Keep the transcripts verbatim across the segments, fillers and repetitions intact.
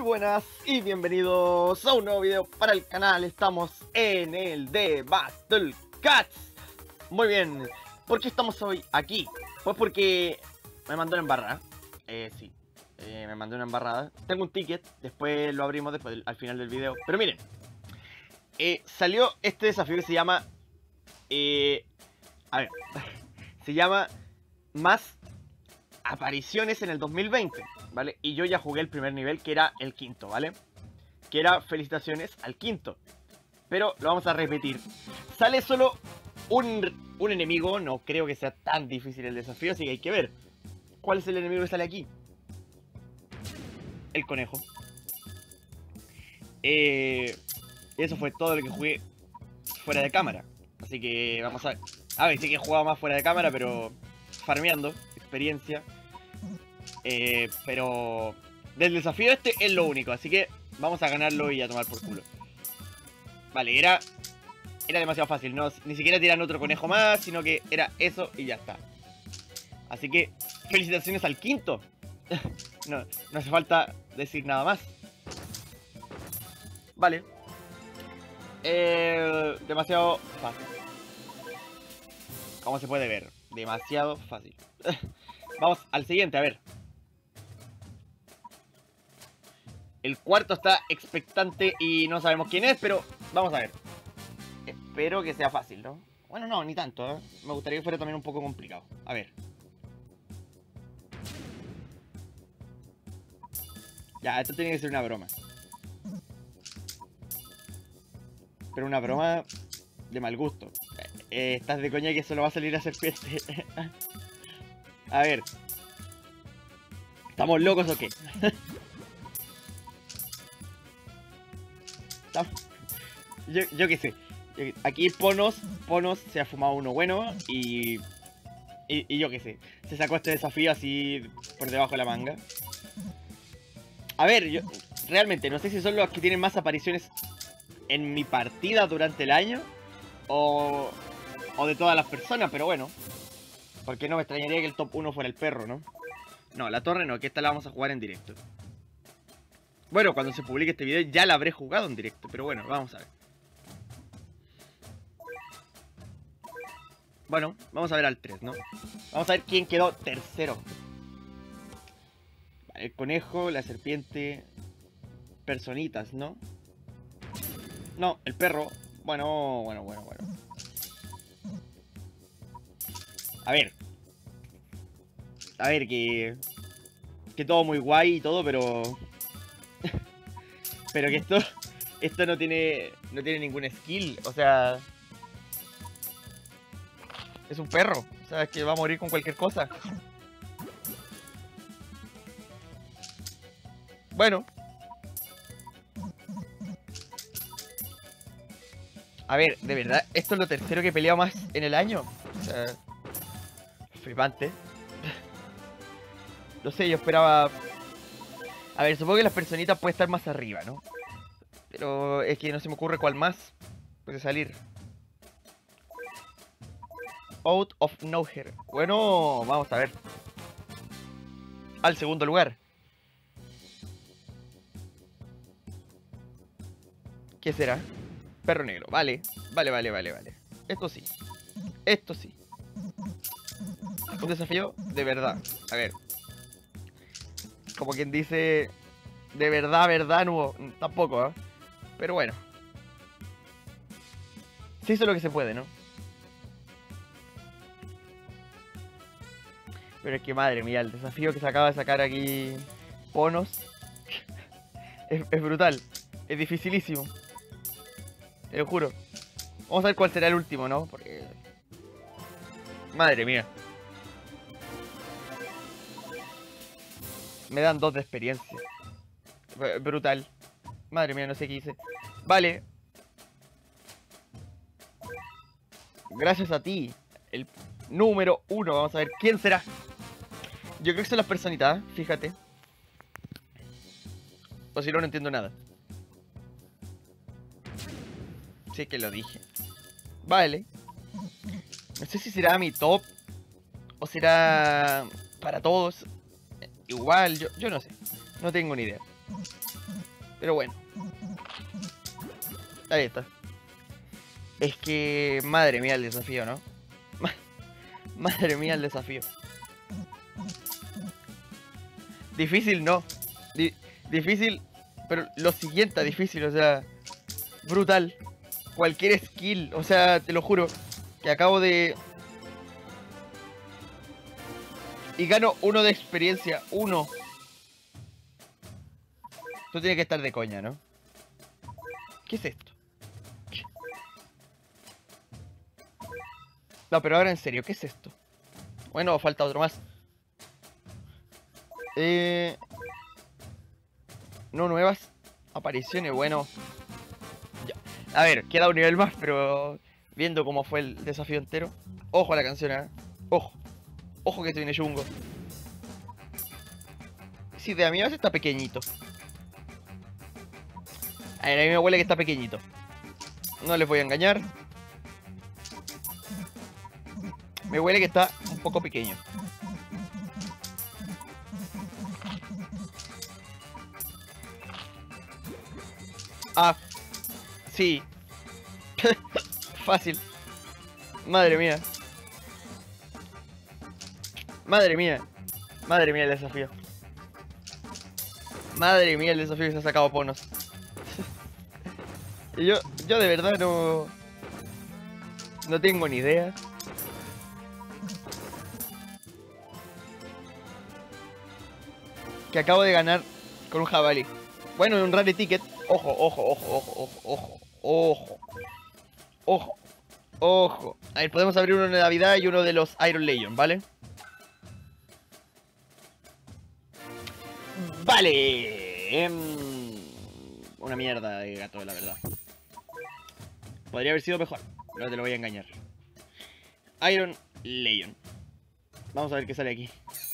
buenas y bienvenidos a un nuevo video para el canal. Estamos en el de Battle Cats. Muy bien, ¿por qué estamos hoy aquí? Pues porque me mandó una embarrada. Eh, sí, eh, me mandó una embarrada. Tengo un ticket, después lo abrimos después al final del video. Pero miren, eh, salió este desafío que se llama... Eh, a ver, se llama Más apariciones en el dos mil veinte, ¿vale? Y yo ya jugué el primer nivel, que era el quinto, ¿vale? Que era felicitaciones al quinto. Pero lo vamos a repetir. Sale solo un, un enemigo, no creo que sea tan difícil el desafío, así que hay que ver. ¿Cuál es el enemigo que sale aquí? El conejo. Eh, eso fue todo lo que jugué fuera de cámara. Así que vamos a ver. A ver, sí que he jugado más fuera de cámara, pero farmeando experiencia. Eh, pero del desafío este es lo único, así que vamos a ganarlo y a tomar por culo. Vale, era Era demasiado fácil, no, ni siquiera tiran otro conejo más, sino que era eso y ya está. Así que felicitaciones al quinto. no, no hace falta decir nada más. Vale. eh, Demasiado fácil, como se puede ver, demasiado fácil. Vamos al siguiente, a ver. El cuarto está expectante y no sabemos quién es, pero vamos a ver. Espero que sea fácil, ¿no? Bueno, no, ni tanto, ¿eh? Me gustaría que fuera también un poco complicado. A ver. Ya, esto tiene que ser una broma. Pero una broma de mal gusto. Eh, estás de coña que solo va a salir la serpiente. A ver. ¿Estamos locos o qué? Yo, yo qué sé. Aquí Ponos, Ponos se ha fumado uno bueno y, y... Y yo qué sé. Se sacó este desafío así por debajo de la manga. A ver, yo realmente no sé si son los que tienen más apariciones en mi partida durante el año O... O de todas las personas, pero bueno. Porque no me extrañaría que el top uno fuera el perro, ¿no? No, la torre no, que esta la vamos a jugar en directo. Bueno, cuando se publique este video ya la habré jugado en directo, pero bueno, vamos a ver. Bueno, vamos a ver al tres, ¿no? Vamos a ver quién quedó tercero. El conejo, la serpiente, personitas, ¿no? No, el perro. Bueno, bueno, bueno, bueno. A ver. A ver, que... Que todo muy guay y todo, pero... Pero que esto... Esto no tiene... No tiene ningún skill, o sea... Es un perro, o sea, es que va a morir con cualquier cosa. Bueno. A ver, de verdad, esto es lo tercero que he peleado más en el año. O sea... Flipante. No sé, yo esperaba... A ver, supongo que las personitas pueden estar más arriba, ¿no? Pero es que no se me ocurre cuál más puede salir. Out of Nowhere. Bueno, vamos a ver. Al segundo lugar. ¿Qué será? Perro negro. Vale, vale, vale, vale, vale. Esto sí. Esto sí. Un desafío de verdad. A ver. Como quien dice... De verdad, verdad, no. Tampoco, ¿eh? Pero bueno. Se hizo lo que se puede, ¿no? Pero es que madre mía, el desafío que se acaba de sacar aquí Ponos es, es brutal. Es dificilísimo. Te lo juro. Vamos a ver cuál será el último, ¿no? Porque... Madre mía. Me dan dos de experiencia. Brutal. Madre mía, no sé qué hice. Vale. Gracias a ti. El número uno. Vamos a ver quién será. Yo creo que son las personitas, ¿eh? Fíjate. O si no, no entiendo nada. Sí que lo dije. Vale. No sé si será mi top o será para todos. Igual, yo, yo no sé. No tengo ni idea. Pero bueno. Ahí está. Es que... Madre mía el desafío, ¿no? Madre mía el desafío. Difícil no. Di difícil... Pero lo siguiente difícil, o sea... Brutal. Cualquier skill, o sea, te lo juro. Que acabo de... Y gano uno de experiencia. Uno. Esto tiene que estar de coña, ¿no? ¿Qué es esto? ¿Qué? No, pero ahora en serio, ¿qué es esto? Bueno, falta otro más. Eh... No nuevas apariciones, bueno. Ya. A ver, queda un nivel más, pero... Viendo cómo fue el desafío entero. Ojo a la canción, ¿eh? Ojo. Ojo que tiene chungo. Sí, de a mí a veces está pequeñito. A ver, a mí me huele que está pequeñito. No les voy a engañar. Me huele que está un poco pequeño. Ah, sí. Fácil. Madre mía. Madre mía. Madre mía el desafío. Madre mía el desafío que se ha sacado Ponos. Y yo, yo de verdad no... No tengo ni idea. Que acabo de ganar con un jabalí. Bueno, un rare ticket. Ojo, ojo, ojo, ojo, ojo, ojo, ojo. Ojo, ojo. A ver, podemos abrir uno de Navidad y uno de los Iron Legion, ¿vale? Vale. Em, una mierda de gato, la verdad. Podría haber sido mejor. No te lo voy a engañar. Iron Legion. Vamos a ver qué sale aquí.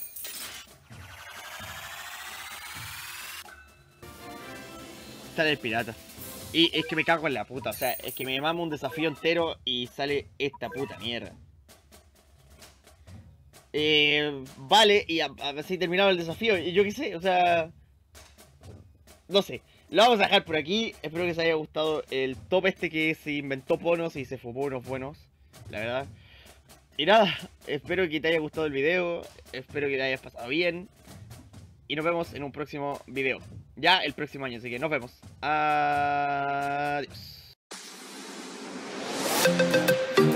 Sale el pirata. Y es que me cago en la puta. O sea, es que me mamo un desafío entero y sale esta puta mierda. Eh, vale, y así terminaba el desafío. Y yo qué sé, o sea... No sé. Lo vamos a dejar por aquí. Espero que os haya gustado el top este que se inventó Ponos y se fumó unos buenos. La verdad. Y nada, espero que te haya gustado el video. Espero que te hayas pasado bien. Y nos vemos en un próximo video. Ya el próximo año, así que nos vemos. Adiós.